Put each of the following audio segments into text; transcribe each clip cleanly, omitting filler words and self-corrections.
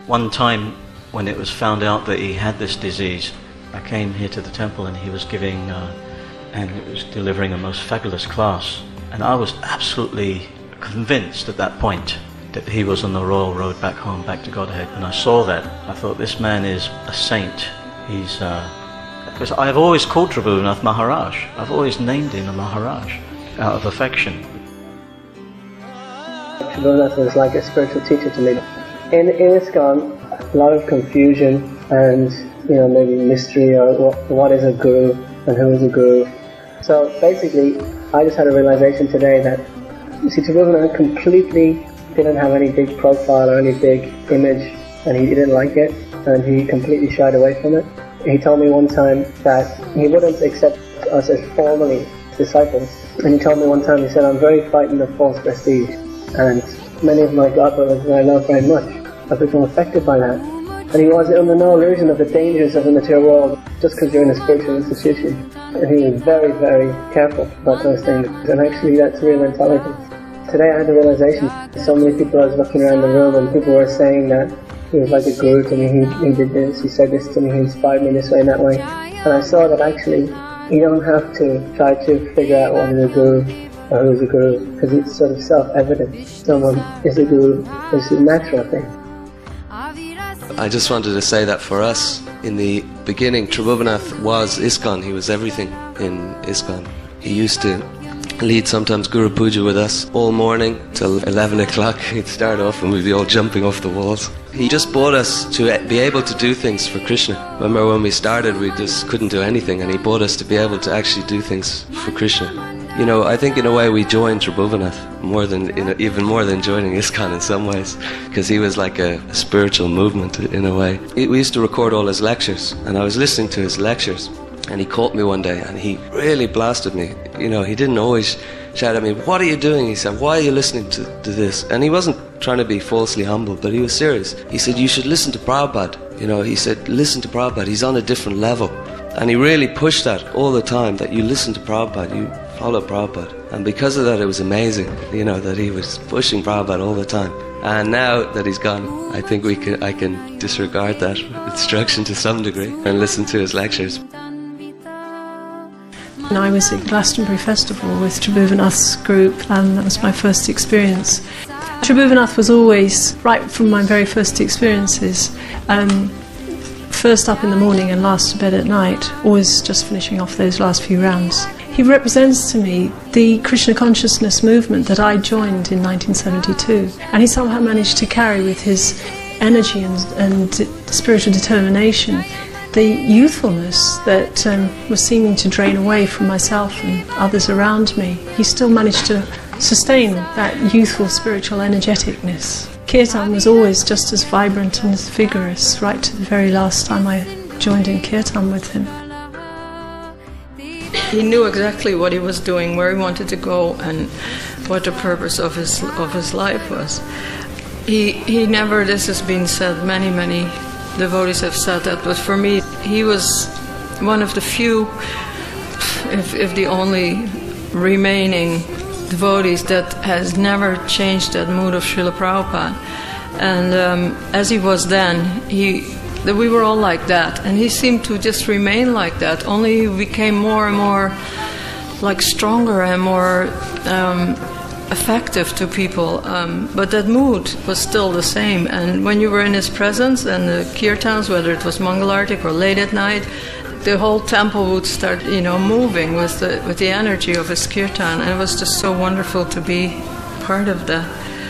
One time when it was found out that he had this disease, I came here to the temple and he was giving and it was delivering a most fabulous class. And I was absolutely convinced at that point that he was on the royal road back home, back to Godhead. When I saw that, I thought, this man is a saint. He's, because I've always called Tribhuvanatha Maharaj. I've always named him a Maharaj out of affection. Tribhuvanatha was like a spiritual teacher to me. In ISKCON, a lot of confusion and, maybe mystery or what is a guru and who is a guru. So basically, I just had a realization today that, you see, Tribhuvanatha completely didn't have any big profile or any big image, and he didn't like it, and he completely shied away from it. He told me one time that he wouldn't accept us as formally disciples. And he told me one time, he said, I'm very frightened of false prestige. And many of my godbrothers that I love very much have become affected by that. And he was under no illusion of the dangers of the material world just because you're in a spiritual institution. And he was very, very careful about those things. And actually that's real intelligence. Today I had the realization, so many people, I was looking around the room and people were saying that he was like a guru to me, he did this, he said this to me, he inspired me this way and that way. And I saw that actually you don't have to try to figure out what is a guru or who is a guru, because it's sort of self-evident. Someone is a guru, it's a natural thing. I just wanted to say that for us, in the beginning, Tribhuvanatha was ISKCON, he was everything in ISKCON. He used to lead sometimes Guru Puja with us all morning till 11 o'clock. He'd start off and we'd be all jumping off the walls. He just brought us to be able to do things for Krishna. Remember when we started, we just couldn't do anything, and he brought us to be able to actually do things for Krishna. I think in a way we joined Tribhuvanatha even more than joining ISKCON in some ways, because he was like a spiritual movement in a way. We used to record all his lectures, and I was listening to his lectures, and he caught me one day and he really blasted me. He didn't always shout at me, "What are you doing?" He said, "Why are you listening to this?" And he wasn't trying to be falsely humble, but he was serious. He said, "You should listen to Prabhupada." He said, "Listen to Prabhupada, he's on a different level." And he really pushed that all the time, that you listen to Prabhupada, you follow Prabhupada. And because of that, it was amazing, that he was pushing Prabhupada all the time. And now that he's gone, I think I can disregard that instruction to some degree and listen to his lectures. I was at Glastonbury Festival with Tribhuvanatha's group, and that was my first experience. Tribhuvanatha was always, right from my very first experiences, first up in the morning and last to bed at night, always just finishing off those last few rounds. He represents to me the Krishna Consciousness movement that I joined in 1972, and he somehow managed to carry with his energy and spiritual determination the youthfulness that was seeming to drain away from myself and others around me. He still managed to sustain that youthful spiritual energeticness. Kirtan was always just as vibrant and as vigorous, right to the very last time I joined in Kirtan with him. He knew exactly what he was doing, where he wanted to go, and what the purpose of his life was. He never, this has been said, many devotees have said that, but for me, he was one of the few, if the only remaining devotees that has never changed that mood of Srila Prabhupada. And as he was then, we were all like that, and he seemed to just remain like that, only he became more and more like stronger and more effective to people, but that mood was still the same. And when you were in his presence and the kirtans, whether it was Mangalartik or late at night, the whole temple would start, moving with the energy of his kirtan, and it was just so wonderful to be part of that.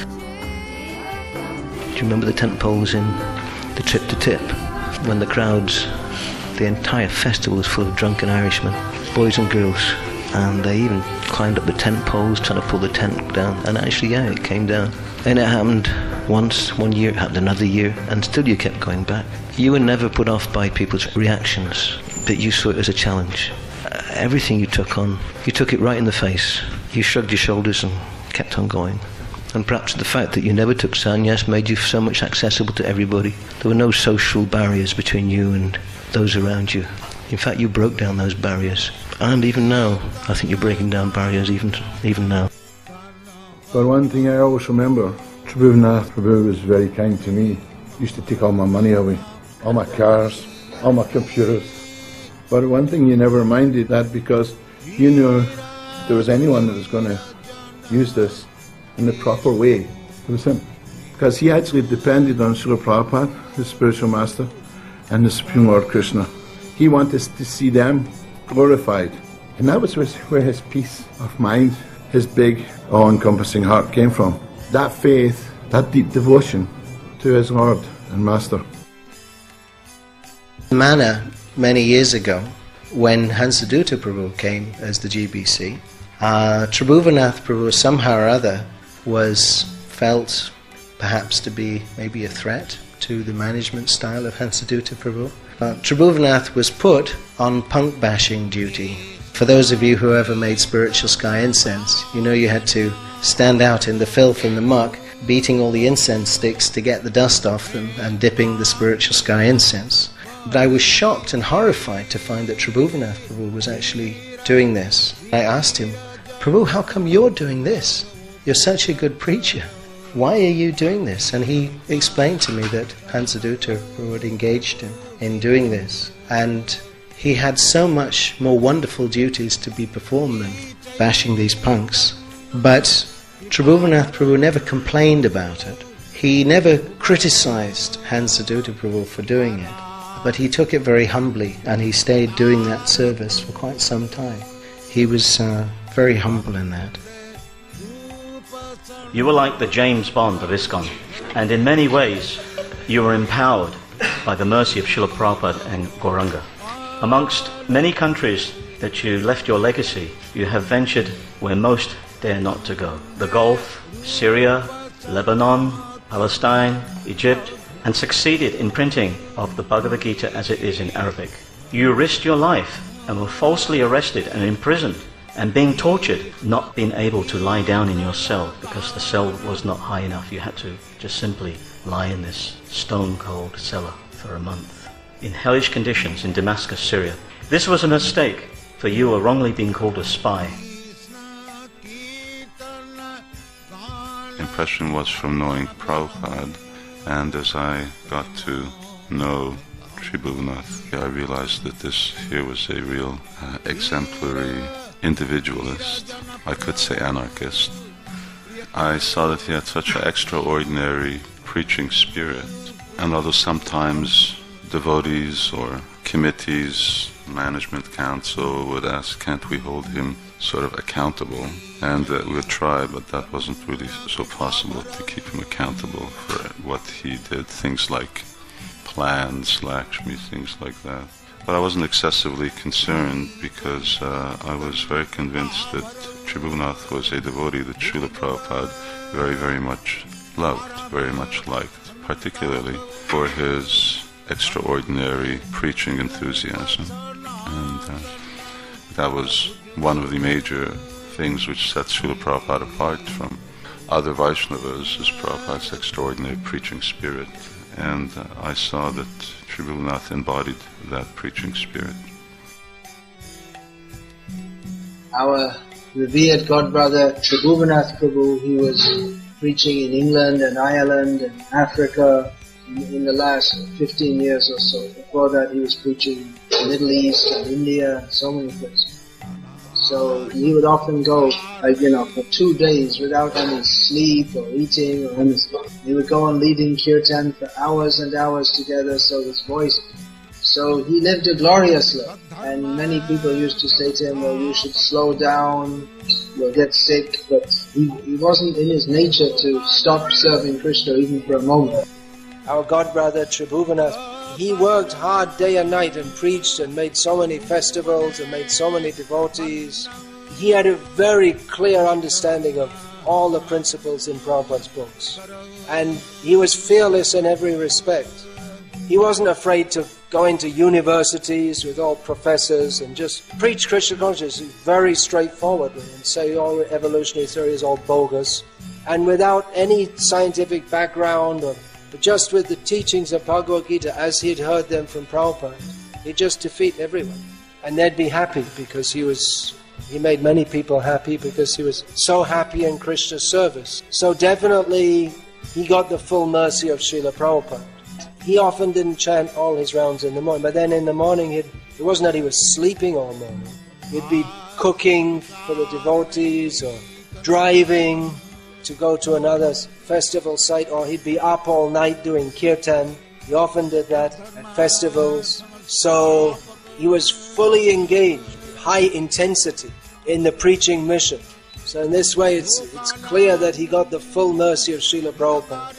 Do you remember the tent poles in the Trip to Tip, when the crowds, the entire festival was full of drunken Irishmen, boys and girls, and they even climbed up the tent poles trying to pull the tent down, and actually, yeah, it came down. And it happened once, 1 year, it happened another year, and still you kept going back. You were never put off by people's reactions, but you saw it as a challenge. Everything you took on, you took it right in the face. You shrugged your shoulders and kept on going. And perhaps the fact that you never took sannyas made you so much accessible to everybody. There were no social barriers between you and those around you. In fact, you broke down those barriers. And even now, I think you're breaking down barriers even now. But one thing I always remember, Tribhuvanatha Prabhu was very kind to me. used to take all my money away, all my cars, all my computers. But one thing you never minded that, because you knew if there was anyone that was going to use this in the proper way, it was him. Because he actually depended on Srila Prabhupada, his spiritual master, and the Supreme Lord Krishna. He wanted to see them glorified. And that was where his peace of mind, his big, all-encompassing heart came from. That faith, that deep devotion to his Lord and Master. Manna, many years ago, when Hansadutta Prabhu came as the GBC, Tribhuvanatha Prabhu somehow or other was felt perhaps to be maybe a threat to the management style of Hansadutta Prabhu. Tribhuvanatha was put on punk bashing duty. For those of you who ever made spiritual sky incense, you know you had to stand out in the filth and the muck, beating all the incense sticks to get the dust off them and dipping the spiritual sky incense. But I was shocked and horrified to find that Tribhuvanatha Prabhu was actually doing this. I asked him, Prabhu, how come you're doing this? You're such a good preacher. Why are you doing this? And he explained to me that Hansadutta Prabhu had engaged in doing this. And he had so much more wonderful duties to be performed than bashing these punks. But Tribhuvanatha Prabhu never complained about it. He never criticized Hansadutta Prabhu for doing it. But he took it very humbly, and he stayed doing that service for quite some time. He was very humble in that. You were like the James Bond of ISKCON, and in many ways you were empowered by the mercy of Srila Prabhupada and Gauranga. Amongst many countries that you left your legacy, you have ventured where most dare not to go. The Gulf, Syria, Lebanon, Palestine, Egypt, and succeeded in printing of the Bhagavad Gita as it is in Arabic. You risked your life and were falsely arrested and imprisoned and being tortured, not being able to lie down in your cell because the cell was not high enough. You had to just simply lie in this stone-cold cellar for a month in hellish conditions in Damascus, Syria. This was a mistake, for you were wrongly being called a spy. Impression was from knowing Prabhupada, and as I got to know Tribhuvanatha, I realized that this here was a real exemplary individualist, I could say anarchist. I saw that he had such an extraordinary preaching spirit, and although sometimes devotees or committees, management council would ask, can't we hold him sort of accountable? And we would try, but that wasn't really so possible to keep him accountable for what he did, things like plans, Lakshmi, things like that. But I wasn't excessively concerned because I was very convinced that Tribhuvanatha was a devotee that Srila Prabhupada very, very much loved, very much liked, particularly for his extraordinary preaching enthusiasm. And that was one of the major things which set Srila Prabhupada apart from other Vaishnavas, is Prabhupada's extraordinary preaching spirit. And I saw that Tribhuvanatha embodied that preaching spirit. Our revered godbrother Tribhuvanatha Prabhu, he was preaching in England and Ireland and Africa in the last 15 years or so. Before that he was preaching in the Middle East and India and so many places. So he would often go, for 2 days without any sleep or eating or anything. He would go on leading kirtan for hours and hours together, so his voice. So he lived a glorious life, and many people used to say to him, well, you should slow down, you'll get sick, but he wasn't in his nature to stop serving Krishna even for a moment. Our godbrother Tribhuvanatha, he worked hard day and night and preached and made so many festivals and made so many devotees. He had a very clear understanding of all the principles in Prabhupada's books. And he was fearless in every respect. He wasn't afraid to go into universities with all professors and just preach Krishna consciousness very straightforwardly and say all evolutionary theory is all bogus. And without any scientific background, but just with the teachings of Bhagavad Gita as he'd heard them from Prabhupada, he'd just defeat everyone. And they'd be happy because he made many people happy because he was so happy in Krishna's service. So definitely he got the full mercy of Srila Prabhupada. he often didn't chant all his rounds in the morning, but then in the morning, it wasn't that he was sleeping all morning. He'd be cooking for the devotees or driving to go to another festival site, or he'd be up all night doing kirtan. He often did that at festivals. So he was fully engaged, high intensity in the preaching mission. So in this way it's clear that he got the full mercy of Srila Prabhupada.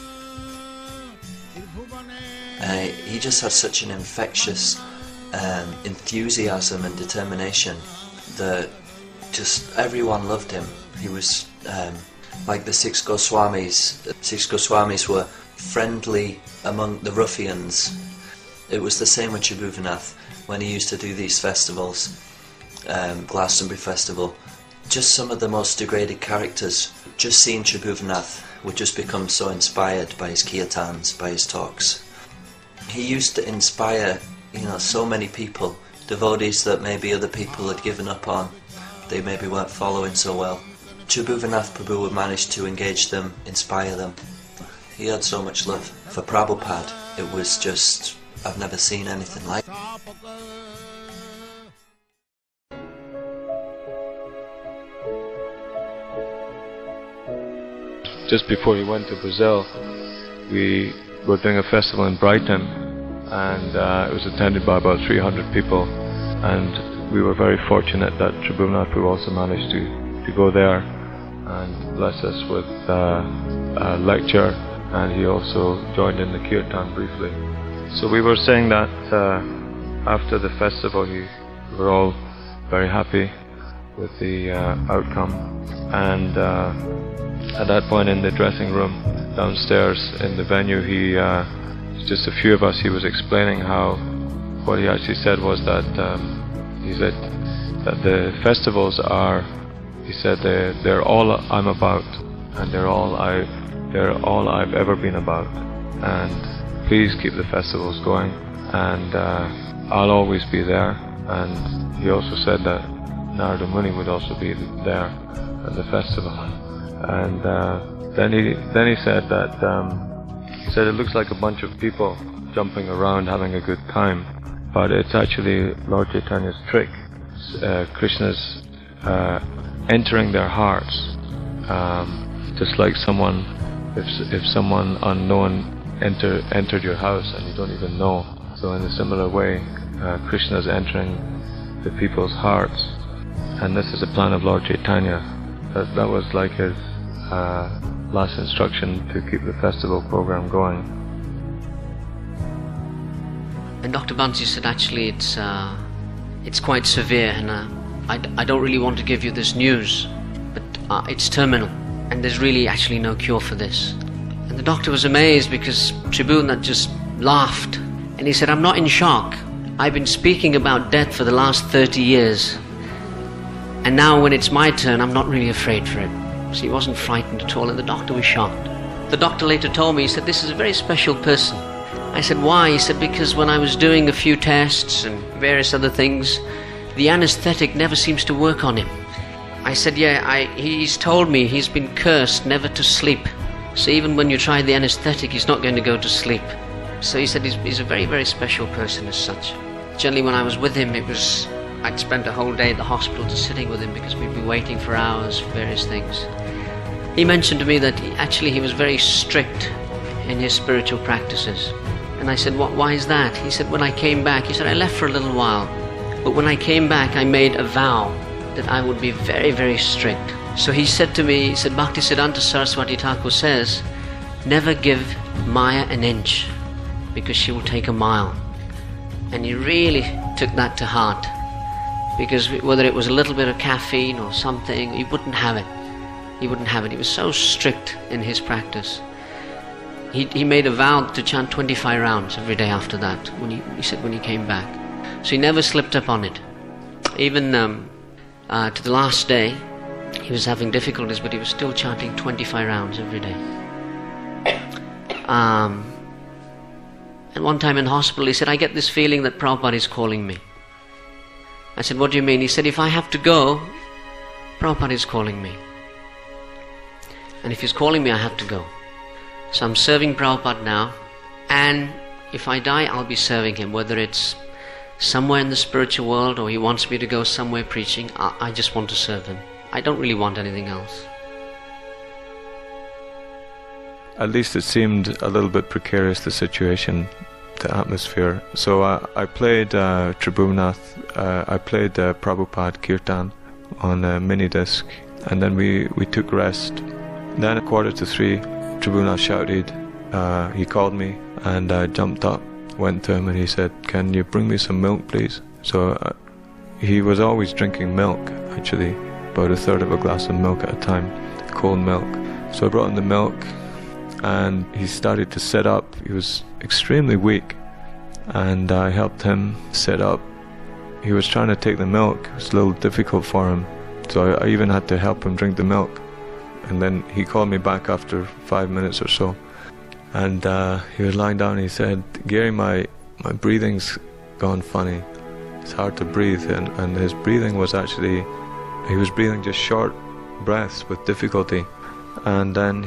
He just had such an infectious enthusiasm and determination that just everyone loved him. He was like the six Goswamis. The six Goswamis were friendly among the ruffians. It was the same with Tribhuvanatha when he used to do these festivals, Glastonbury Festival. Just some of the most degraded characters, just seeing Tribhuvanatha would just become so inspired by his kirtans, by his talks. He used to inspire, so many people, devotees that maybe other people had given up on, they maybe weren't following so well. Tribhuvanatha Prabhu would manage to engage them, inspire them. He had so much love for Prabhupada. It was just, I've never seen anything like it. Just before he went to Brazil, we were doing a festival in Brighton, and it was attended by about 300 people, and we were very fortunate that Tribhuvanatha Prabhu also managed to go there and bless us with a lecture, and he also joined in the kirtan briefly. So we were saying that after the festival we were all very happy with the outcome, and at that point in the dressing room downstairs in the venue, just a few of us, he was explaining how, what he actually said was that he said that the festivals are, he said they're all I'm about, and they're all I've ever been about, and please keep the festivals going, and I'll always be there. And he also said that Narada Muni would also be there at the festival. And then he said that it looks like a bunch of people jumping around having a good time, but it's actually Lord Chaitanya's trick. Krishna's entering their hearts, just like someone, if someone unknown entered your house and you don't even know. So in a similar way, Krishna's entering the people's hearts, and this is a plan of Lord Chaitanya. That was like his last instruction to keep the festival program going. And Dr. Bansi said, actually it's quite severe, and I don't really want to give you this news, but it's terminal, and there's really actually no cure for this. And the doctor was amazed because Tribhuvanatha just laughed, and he said, I'm not in shock. I've been speaking about death for the last 30 years, and now when it's my turn, I'm not really afraid for it. So he wasn't frightened at all, and the doctor was shocked. The doctor later told me, he said, this is a very special person. I said, why? He said, because when I was doing a few tests and various other things, the anesthetic never seems to work on him. I said, yeah, he's told me he's been cursed never to sleep. So even when you try the anesthetic, he's not going to go to sleep. So he said he's a very, very special person as such. Generally when I was with him, I'd spent a whole day at the hospital just sitting with him because we'd be waiting for hours for various things. He mentioned to me that he was very strict in his spiritual practices. And I said, why is that? He said, when I came back, he said, I left for a little while, but when I came back, I made a vow that I would be very, very strict. So he said to me, he said, Bhaktisiddhanta Saraswati Thakur says, never give Maya an inch, because she will take a mile. And he really took that to heart, because whether it was a little bit of caffeine or something, he wouldn't have it. He wouldn't have it. He was so strict in his practice. He made a vow to chant 25 rounds every day after that, when he said when he came back. So he never slipped up on it. Even to the last day, he was having difficulties, but he was still chanting 25 rounds every day. And one time in hospital, he said, I get this feeling that Prabhupada is calling me. I said, what do you mean? He said, if I have to go, Prabhupada is calling me. And if he's calling me, I have to go. So I'm serving Prabhupada now, And if I die, I'll be serving him, whether it's somewhere in the spiritual world or he wants me to go somewhere preaching. I just want to serve him. I don't really want anything else. At least it seemed a little bit precarious, the situation, the atmosphere. So I played Tribhuvanatha, I played Prabhupada Kirtan on a mini disc, and then we took rest. Then at 2:45, Tribhuvanatha shouted, he called me, and I jumped up, went to him, and he said, "Can you bring me some milk, please?" So he was always drinking milk, actually, about 1/3 of a glass of milk at a time, cold milk. So I brought him the milk, and he started to sit up. He was extremely weak, and I helped him sit up. He was trying to take the milk. It was a little difficult for him, so I even had to help him drink the milk. And then he called me back after 5 minutes or so, and he was lying down and he said, "Gary, my breathing's gone funny. It's hard to breathe." And his breathing was actually, he was breathing just short breaths with difficulty. And then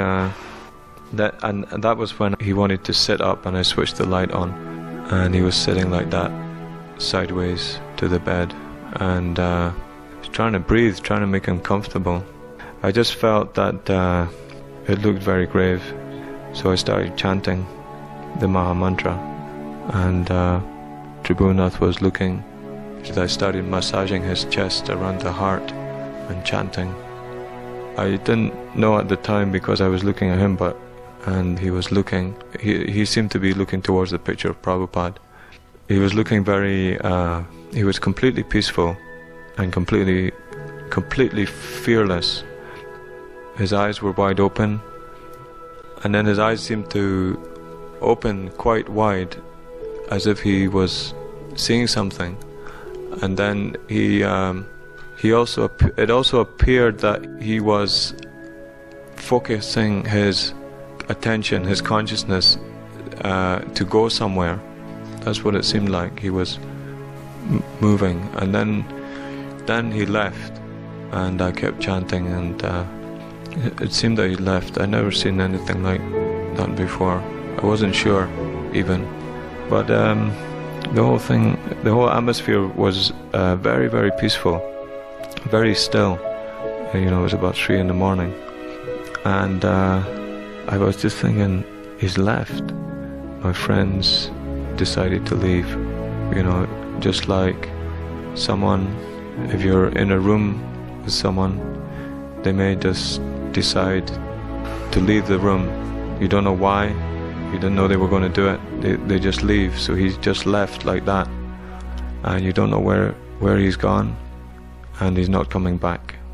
that was when he wanted to sit up, and I switched the light on, and he was sitting like that, sideways to the bed, and was trying to breathe, trying to make him comfortable. I just felt that it looked very grave, so I started chanting the Maha Mantra, and Tribhuvanatha was looking. So I started massaging his chest around the heart and chanting. I didn't know at the time because I was looking at him, and he was looking, he seemed to be looking towards the picture of Prabhupada. He was looking very, he was completely peaceful and completely fearless. His eyes were wide open, and then his eyes seemed to open quite wide, as if he was seeing something. And then it also appeared that he was focusing his attention, his consciousness, to go somewhere. That's what it seemed like. He was moving, and then he left, and I kept chanting, and it seemed that he left. I'd never seen anything like that before. I wasn't sure even, but the whole atmosphere was very, very peaceful, very still. You know, it was about 3 in the morning, and I was just thinking, he's left. My friends decided to leave. You know, just like someone, if you're in a room with someone, they may just decide to leave the room. You don't know why, you didn't know they were going to do it. They just leave. So he's just left like that, and you don't know where he's gone, and he's not coming back.